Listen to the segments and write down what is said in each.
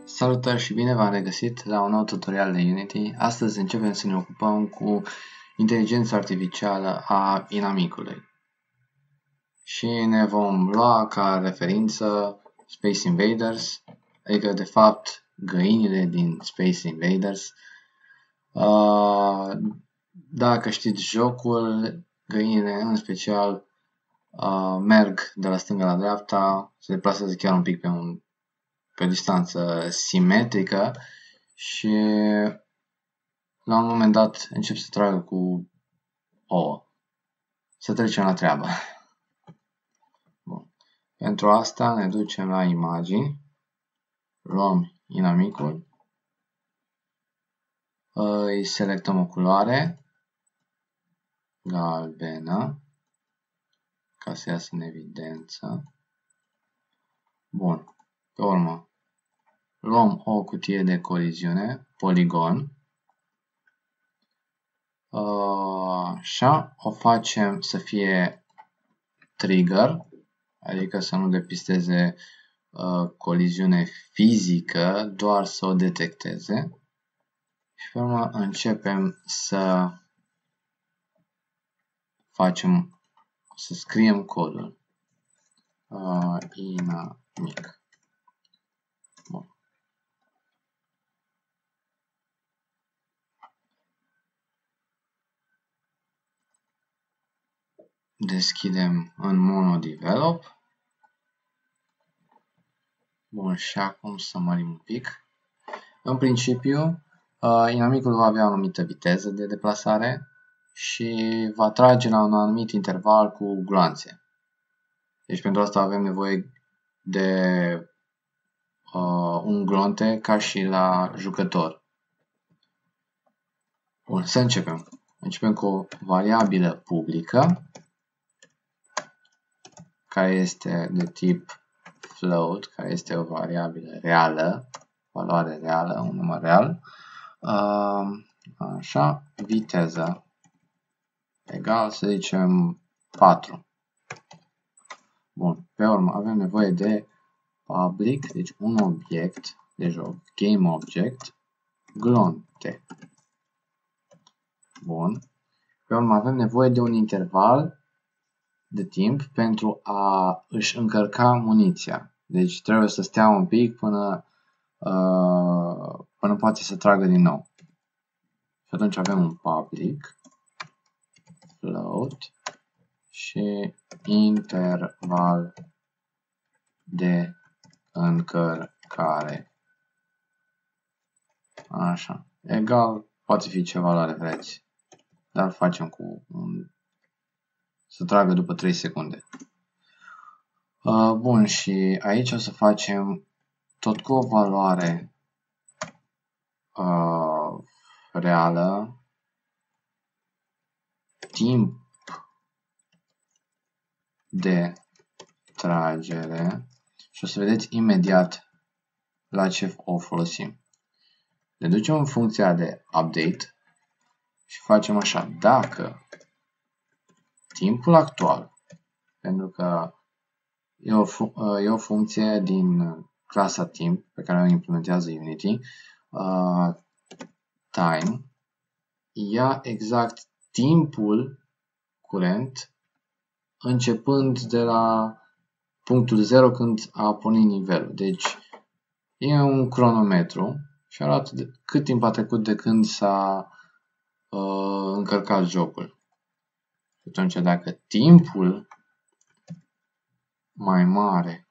Salutare și bine v-am regăsit la un nou tutorial de Unity. Astăzi începem să ne ocupăm cu inteligența artificială a inamicului. Și ne vom lua ca referință Space Invaders, adică de fapt găinile din Space Invaders. Dacă știți jocul, găinile în special merg de la stânga la dreapta, se deplasează chiar un pic pe o distanță simetrică și la un moment dat încep să tragă cu ouă. Să trecem la treabă. Bun. Pentru asta ne ducem la imagini, luăm inamicul, îi selectăm o culoare galbenă ca să iasă în evidență. Bun. Pe urmă, luăm o cutie de coliziune, poligon, așa, o facem să fie trigger, adică să nu depisteze coliziune fizică, doar să o detecteze. Și pe urmă începem să scriem codul. Inamic. Bun. Deschidem în monodevelop. Bun, și acum să mărim un pic. În principiu, inamicul va avea o anumită viteză de deplasare și va trage la un anumit interval cu gloanțe. Deci pentru asta avem nevoie de un glonte ca și la jucător. Bun, să începem. Începem cu o variabilă publică care este de tip float, care este o variabilă reală, valoare reală, un număr real. Așa, viteză egal, să zicem 4. Bun, pe urmă avem nevoie de public, deci un obiect de joc, game object, glonte. Bun, pe urmă avem nevoie de un interval de timp pentru a își încărca muniția. Deci trebuie să stea un pic până poate să tragă din nou. Și atunci avem un public float și interval de încărcare. Așa. Egal, poate fi ce valoare vreți. Dar facem cu să tragă după 3 secunde. Bun, și aici o să facem tot cu o valoare reală, timp de tragere și o să vedeți imediat la ce o folosim. Ne ducem în funcția de update și facem așa, dacă timpul actual, pentru că e o funcție din clasa timp pe care o implementează Unity, time, ia exact timpul curent începând de la punctul 0 când a pornit nivelul. Deci e un cronometru și arată cât timp a trecut de când s-a încărcat jocul. Și atunci dacă timpul mai mare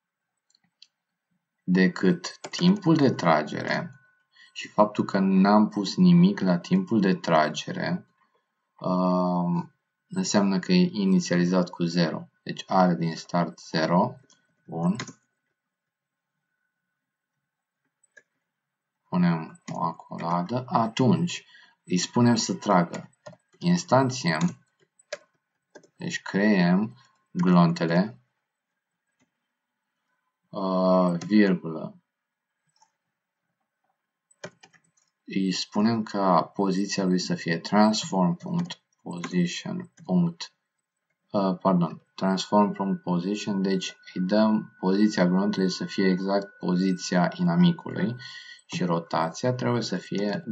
decât timpul de tragere și faptul că n-am pus nimic la timpul de tragere, înseamnă că e inițializat cu 0. Deci are din start 0. Bun. Punem o acoladă. Atunci îi spunem să tragă. Instanțiem. Deci creăm glontele. Virgulă. Îi spunem ca poziția lui să fie transform.position. transform from position, deci îi dăm poziția glontelui să fie exact poziția inamicului și rotația trebuie să fie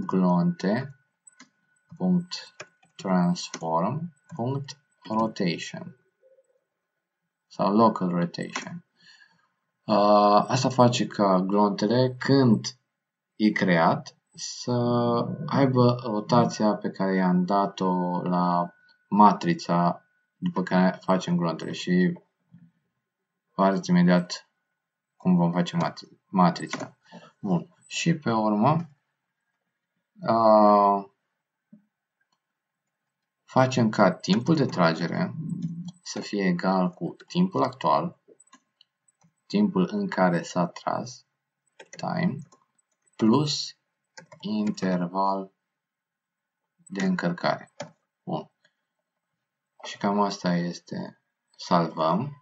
glonte.transform.rotation sau local rotation. Asta face ca glontele, când e creat, să aibă rotația pe care i-am dat-o la matrița după care facem glontele și vă arăt imediat cum vom face matrița. Bun. Și pe urmă facem ca timpul de tragere să fie egal cu timpul actual, timpul în care s-a tras, time, plus interval de încărcare. Bun. Și cam asta este. Salvăm.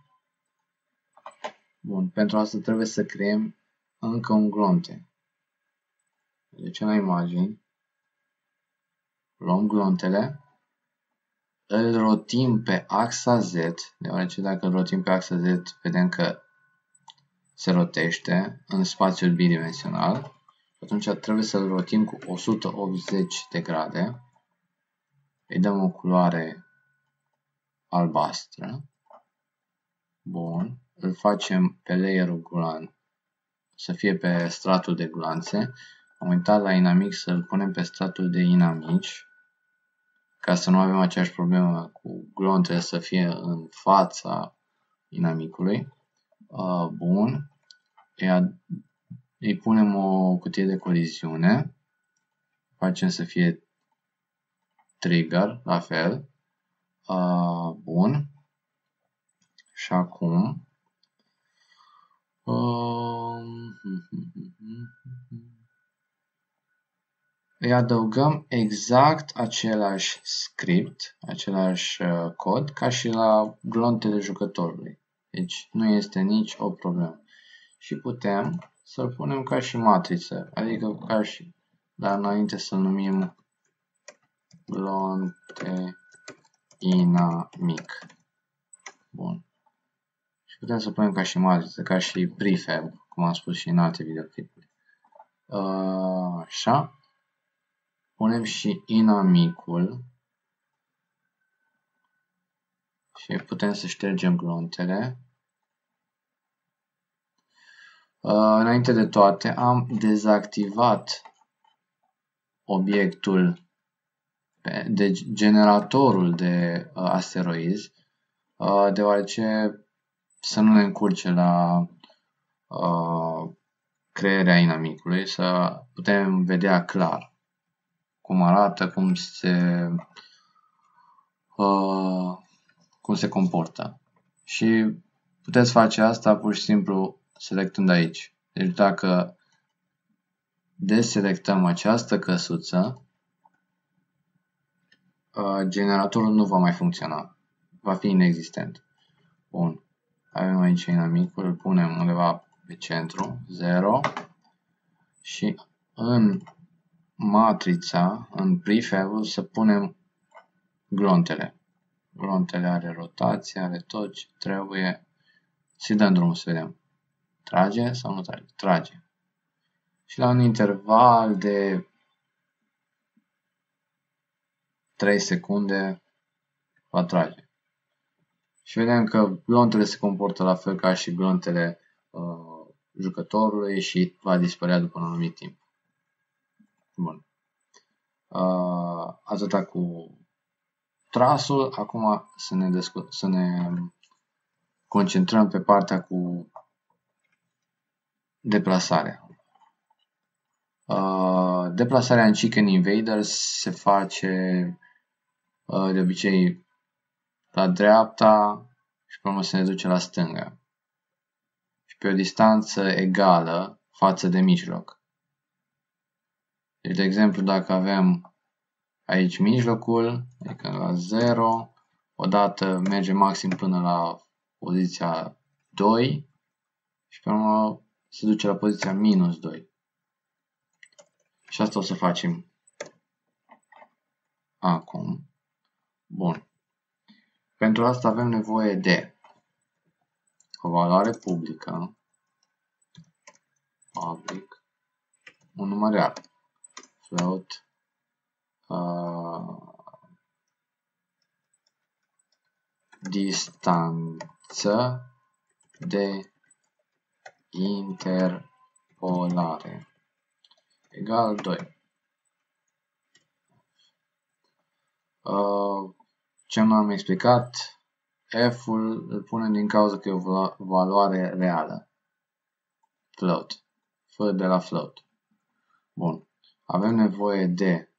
Bun. Pentru asta trebuie să creăm încă un glonte. Deci la imagini luăm glontele, îl rotim pe axa Z, deoarece dacă îl rotim pe axa Z, vedem că se rotește în spațiul bidimensional. Atunci trebuie să-l rotim cu 180 de grade. Îi dăm o culoare albastră. Bun. Îl facem pe layerul glanț să fie pe stratul de glanțe. Am uitat la inamic să-l punem pe stratul de inamici, ca să nu avem aceeași problemă cu glontele să fie în fața inamicului. Bun. Îi punem o cutie de coliziune. Facem să fie trigger, la fel. Bun. Și acum îi adăugăm exact același script, același cod ca și la glontele jucătorului. Deci nu este nici o problemă. Și putem să-l punem ca și matriță, adică ca și, dar înainte să numim glonte inamic. Bun. Și putem să punem ca și matriță, ca și prefab, cum am spus și în alte videoclipuri. Așa. Punem și inamicul. Și putem să ștergem glontele. Înainte de toate, am dezactivat obiectul de generatorul de asteroizi, deoarece să nu ne încurce la crearea inamicului, să putem vedea clar cum arată, cum se comportă. Și puteți face asta pur și simplu selectând aici. Deci dacă deselectăm această căsuță, generatorul nu va mai funcționa. Va fi inexistent. Bun. Avem aici inamicul, îl punem undeva pe centru, 0. Și în matrița, în prefab-ul, să punem glontele. Glontele are rotație, are tot ce trebuie. Să-i dăm drumul să vedem. Trage sau nu trage? Trage. Și la un interval de 3 secunde va trage. Și vedem că glontele se comportă la fel ca și glontele jucătorului și va dispărea după un anumit timp. Bun. Atâta cu trasul. Acum să ne concentrăm pe partea cu deplasarea. Deplasarea în Chicken Invaders se face de obicei la dreapta și pe urmă se ne duce la stânga. Și pe o distanță egală față de mijloc. Deci, de exemplu, dacă avem aici mijlocul, adică la 0, odată merge maxim până la poziția 2 și pe urmă se duce la poziția minus 2. Și asta o să facem acum. Bun. Pentru asta avem nevoie de o valoare publică, public, un numerar, float, distanță de interpolare egal 2. Ce nu am explicat, f-ul îl punem din cauza că e o valoare reală. Float. F de la float. Bun. Avem nevoie de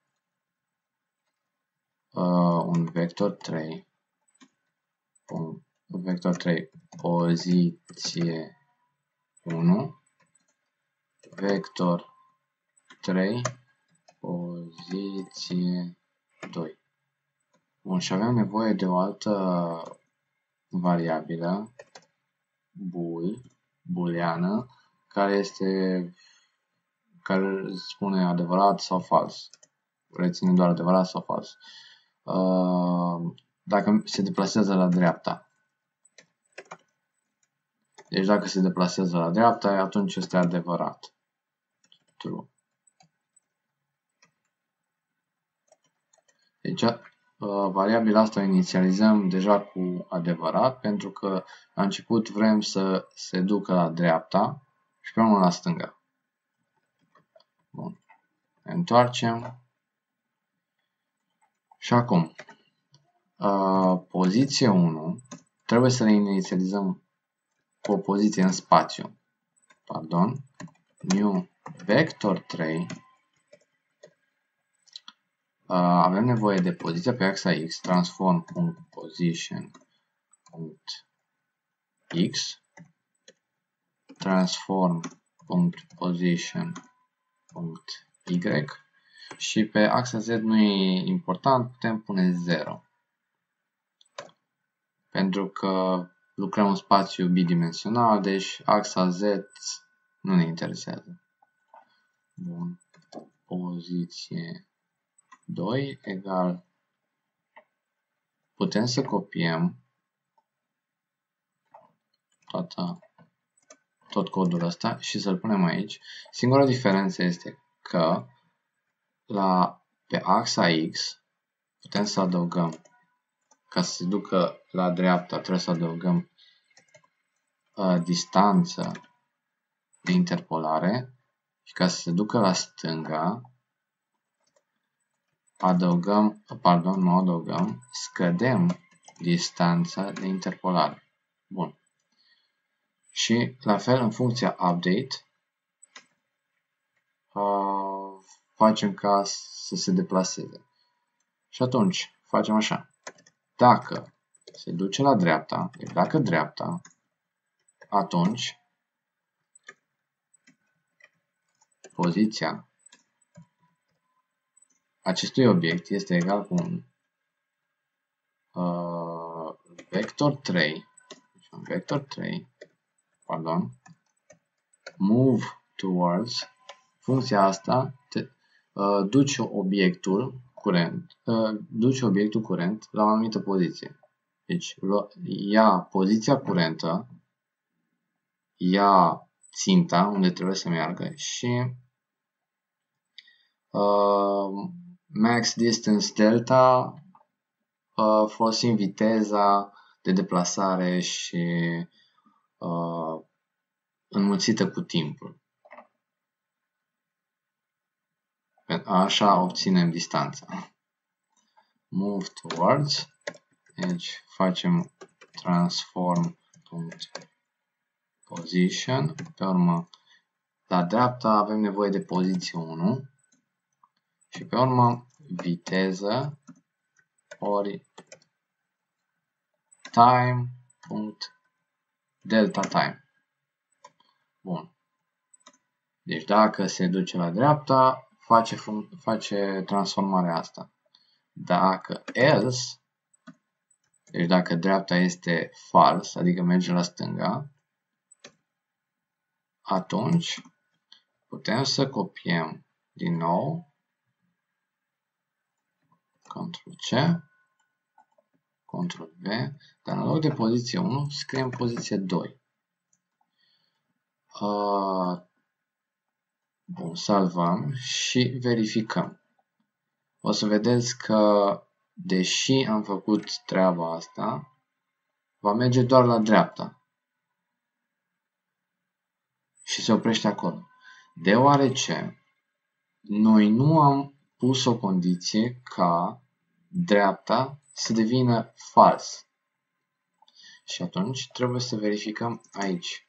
un vector 3. Vector 3 poziție 1. Vector 3 poziție 2. Bun, și avem nevoie de o altă variabilă, booleană, care spune adevărat sau fals. Reține doar adevărat sau fals. Dacă se deplasează la dreapta. Deci dacă se deplasează la dreapta, atunci este adevărat. True. Deci variabila asta o inițializăm deja cu adevărat, pentru că la început vrem să se ducă la dreapta și pe urmă la stânga. Bun. Ne întoarcem. Și acum, poziție 1, trebuie să le inițializăm cu o poziție în spațiu. Pardon. New vector 3. Avem nevoie de poziția pe axa X, transform.position.x, transform.position.y și pe axa Z nu e important, putem pune 0. Pentru că lucrăm în spațiu bidimensional, deci axa Z nu ne interesează. Bun. Poziție 2 egal. Putem să copiem tot codul ăsta și să-l punem aici. Singura diferență este că pe axa X putem să adăugăm, ca să se ducă la dreapta, trebuie să adăugăm distanță de interpolare și ca să se ducă la stânga scădem distanța de interpolare. Bun. Și la fel în funcția update facem ca să se deplaseze. Și atunci facem așa. Dacă se duce la dreapta, deci dacă dreapta, atunci poziția acestui obiect este egal cu un vector 3, move towards, funcția asta duce obiectul curent la o anumită poziție. Deci ia poziția curentă, ia ținta unde trebuie să meargă și max distance delta folosind viteza de deplasare și înmulțită cu timpul. Așa obținem distanța. Move towards, deci facem transform.position, pe urmă la dreapta avem nevoie de poziție 1 și pe urmă viteză ori time.delta time. Bun. Deci dacă se duce la dreapta, face transformarea asta. Dacă else, deci dacă dreapta este false, adică merge la stânga, atunci putem să copiem din nou, Ctrl-C, Ctrl-V, dar în loc de poziție 1 scriem poziție 2. Bun, salvăm și verificăm. O să vedeți că, deși am făcut treaba asta, va merge doar la dreapta și se oprește acolo. Deoarece noi nu am pus o condiție ca dreapta să devină fals. Și atunci trebuie să verificăm aici.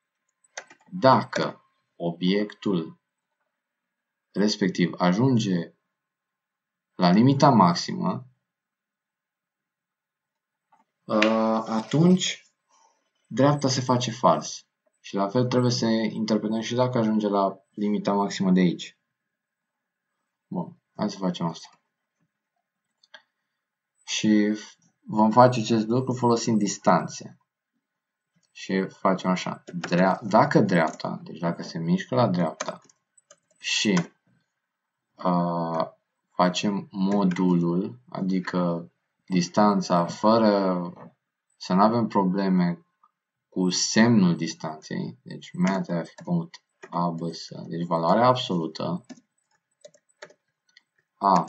Dacă obiectul respectiv ajunge la limita maximă, atunci dreapta se face fals. Și la fel trebuie să interpretăm și dacă ajunge la limita maximă de aici. Bun, hai să facem asta. Și vom face acest lucru folosind distanțe. Și facem așa. Dacă dreapta, deci dacă se mișcă la dreapta și facem modulul, adică distanța, fără să nu avem probleme cu semnul distanței, deci math.abs, deci valoarea absolută a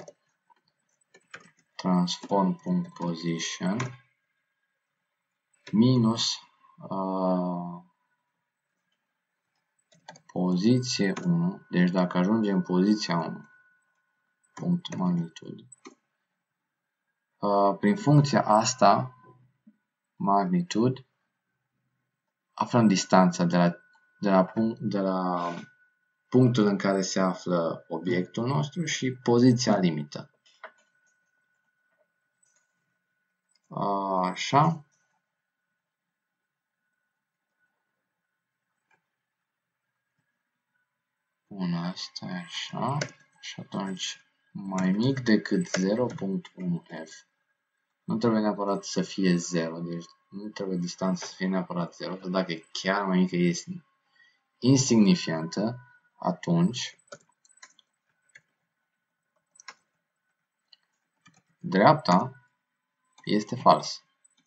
transform.position minus poziție 1, deci dacă ajungem în poziția 1, punct magnitude. Prin funcția asta, magnitude, aflăm distanța de la punctul în care se află obiectul nostru și poziția limită. Așa. Bun, asta e așa. Și atunci mai mic decât 0.1f. Nu trebuie neapărat să fie 0, deci nu trebuie distanța să fie neapărat 0, dar dacă e chiar mai mică, este insignifiantă, atunci dreapta este fals.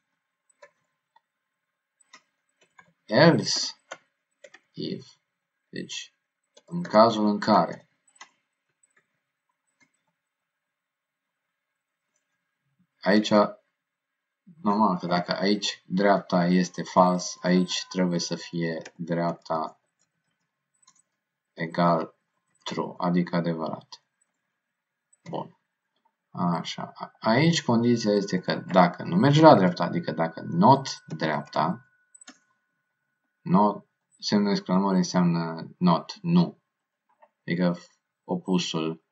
Else if, deci în cazul în care aici, normal că dacă aici dreapta este fals, aici trebuie să fie dreapta egal true, adică adevărat. Bun. Așa. Aici condiția este că dacă nu merge la dreapta, adică dacă not dreapta, not, semnul de exclamare înseamnă not, nu. Adică opusul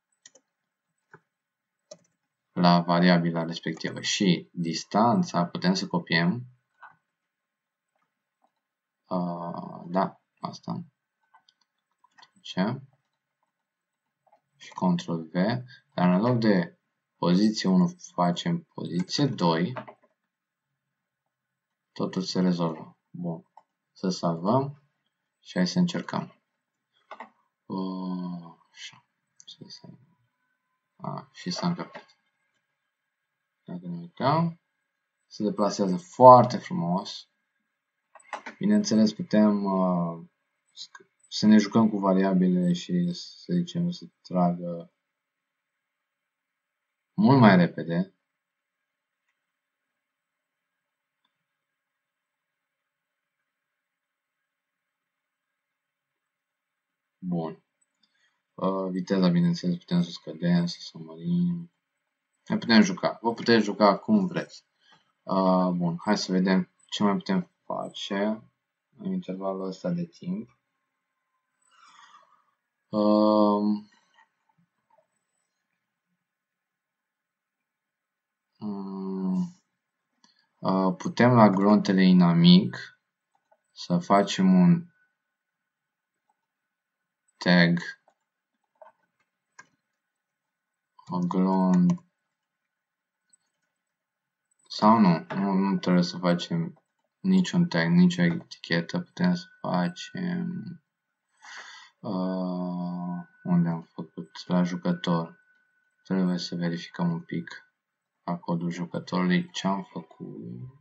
la variabila respectivă. Și distanța putem să copiem. Da, asta. Ce? Și Ctrl-V. Dar în loc de poziție 1 facem poziție 2. Totul se rezolvă. Bun. Să salvăm și hai să încercăm. Așa. Și s-a încărcat. Dacă ne uităm, se deplasează foarte frumos. Bineînțeles, putem să ne jucăm cu variabile și să zicem să tragă mult mai repede. Bun. Viteza, bineînțeles, putem să scădem, să mărim. Ne putem juca. Vă puteți juca cum vreți. Bun, hai să vedem ce mai putem face în intervalul ăsta de timp. Putem la grontele inamic să facem un tag glon sau nu trebuie să facem niciun tag, nicio etichetă, putem să facem unde am făcut la jucător, trebuie să verificăm un pic. la codul jucătorului ce am făcut.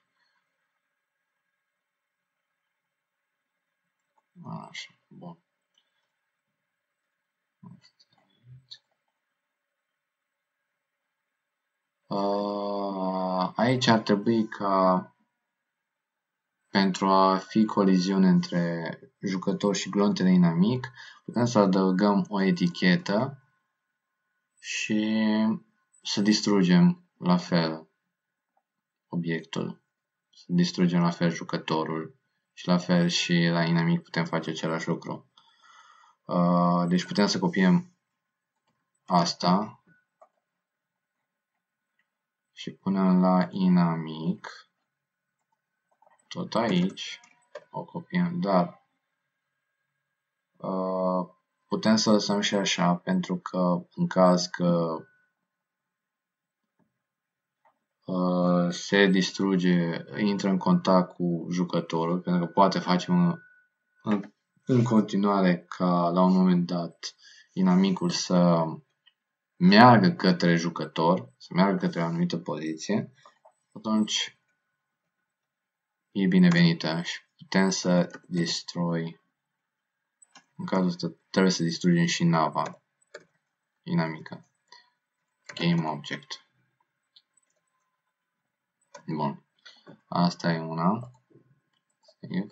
Așa, bun. Aici ar trebui ca pentru a fi coliziune între jucător și glontele inamic, putem să adăugăm o etichetă și să distrugem la fel obiectul. Să distrugem la fel jucătorul și la fel și la inamic putem face același lucru. Deci putem să copiem asta și punem la inamic, tot aici, o copiem, dar putem să lăsăm și așa, pentru că în caz că se distruge, intră în contact cu jucătorul, pentru că poate facem în continuare ca la un moment dat inamicul să meargă către jucător, să meargă către o anumită poziție, atunci e binevenită și putem să destroy. În cazul ăsta trebuie să distrugem și nava inamică. Game object. Bun. Asta e una. Save.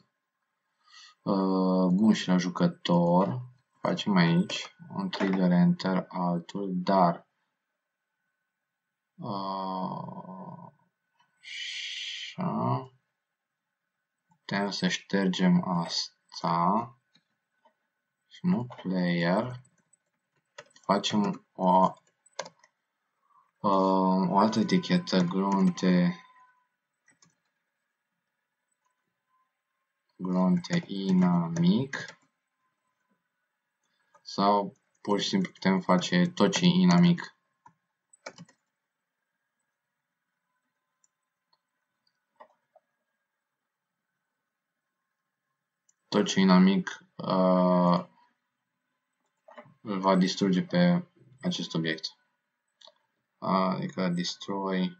Bun, și la jucător facem aici un trigger enter, altul, dar așa. Putem să ștergem asta și nu player. Facem o altă etichetă, glonte inamic, sau pur și simplu putem face tot ce e inamic. Tot ce e inamic îl va distruge pe acest obiect. Adică destroy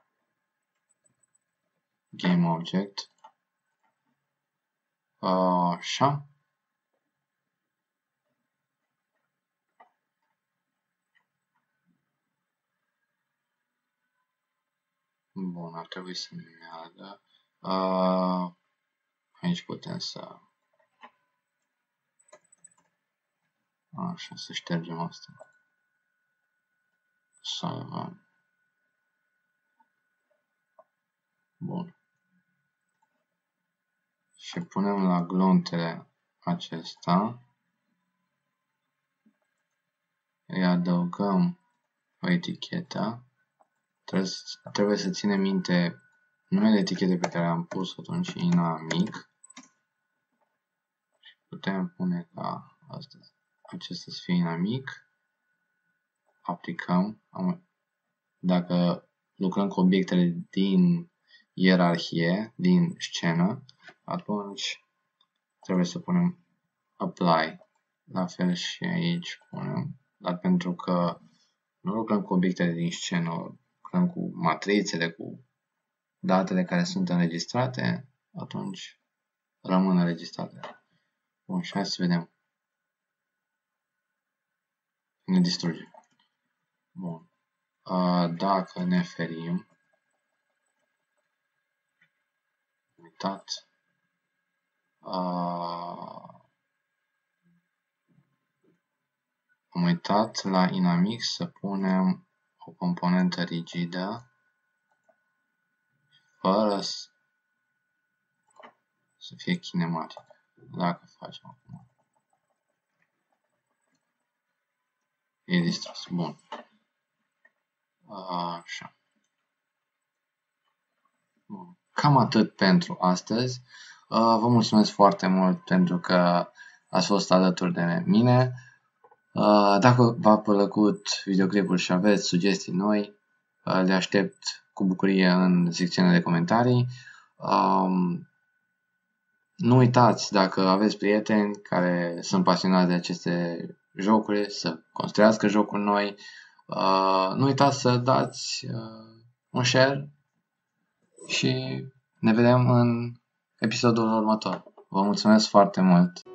game object. Așa. Bun, ar trebui să meargă. Aici putem să... Așa, să ștergem asta. Salvăm. Bun. Și punem la glontele acesta. Îi adăugăm o etichetă. Trebuie să ținem minte numele etichete pe care am pus atunci inamic. Și putem pune ca acesta să fie inamic. Aplicăm. Dacă lucrăm cu obiectele din ierarhie, din scenă, atunci trebuie să punem apply. La fel și aici punem. Dar pentru că nu lucrăm cu obiectele din scenă, lucrăm cu matrițele, cu datele care sunt înregistrate, atunci rămân înregistrate. Bun, și hai să vedem. Ne distruge. Bun. Dacă ne ferim, uitat, am uitat la inamic să punem o componentă rigidă fără să fie kinematic. Dacă facem acum. E distrus. Bun. Așa. Bun. Cam atât pentru astăzi. Vă mulțumesc foarte mult pentru că ați fost alături de mine. Dacă v-a plăcut videoclipul și aveți sugestii noi, le aștept cu bucurie în secțiunea de comentarii. Nu uitați, dacă aveți prieteni care sunt pasionați de aceste jocuri, să construiască jocuri noi. Nu uitați să dați un share și ne vedem în episodul următor. Vă mulțumesc foarte mult!